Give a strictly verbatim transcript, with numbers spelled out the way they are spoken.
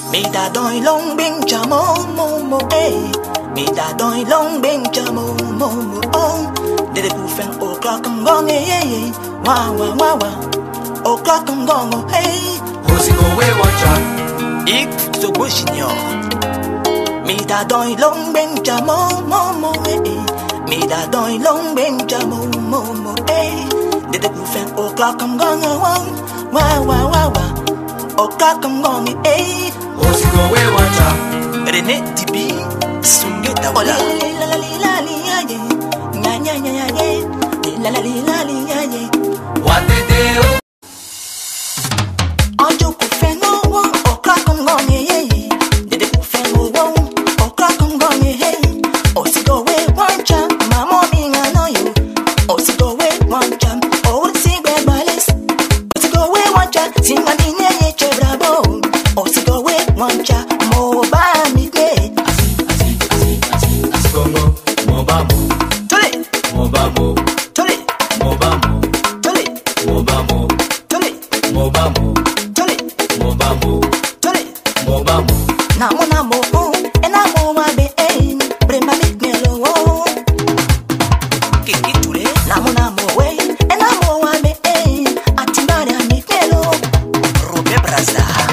Me da doi long bing cha mo mo mo eh. Me da doi long bing cha mo mo mo oh. Did it poof and o'clock and gong eh eh. Wah wah wah wah. O'clock and gong oh hey. Who's go away watch out? Ik so bushinyo. Me da doi long bing cha mo mo mo eh. Me da doi long bing cha mo mo mo eh. Did it poof and o'clock and gong oh wah wah wah wah. O'clock and gong eh. Who's go away watch out? René Tibi Sunge Tabola la la li la li ya ye nya nya nya ya ye la la li la li ya ye What they do? Anjo ku fe no wo o'clock and gong ye ye Dede ku fe no wo o'clock and gong ye ye O si go we one jam mama mi nga no you O si go we one jam O si be bales O si go we one jam si ma ni ye che bravo O si go we one jam mo ba mi ke Congo, Mobamo, Tole Mobamo, Tole Mobamo, Tole Mobamo, Tole Mobamo, Tole Mobamo, Tole Mobamo. Namo namo oh, enamo wa be eh, brema mikmelo oh. Kiki ture, namo namo we, enamo wa be eh, atimbara mikmelo, robe braza.